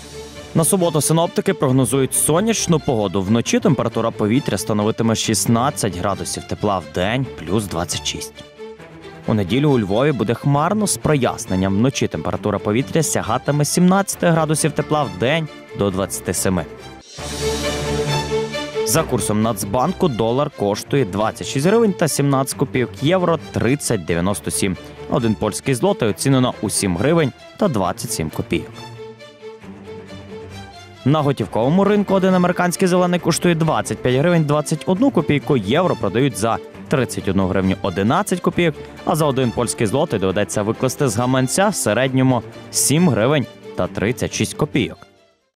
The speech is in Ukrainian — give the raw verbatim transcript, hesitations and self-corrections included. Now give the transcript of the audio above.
На суботу синоптики прогнозують сонячну погоду. Вночі температура повітря становитиме шістнадцять градусів тепла, в день – плюс двадцять шість. У неділю у Львові буде хмарно з проясненням. Вночі температура повітря сягатиме сімнадцять градусів тепла, в день – до двадцяти семи. За курсом Нацбанку долар коштує двадцять шість гривень та сімнадцять копійок, євро – тридцять дев'яносто сім. Один польський злотий оцінено у сім гривень та двадцять сім копійок. На готівковому ринку один американський зелений коштує двадцять п'ять гривень двадцять одну копійку, євро продають за тридцять одну гривню одинадцять копійок, а за один польський злотий доведеться викласти з гаманця в середньому сім гривень та тридцять шість копійок.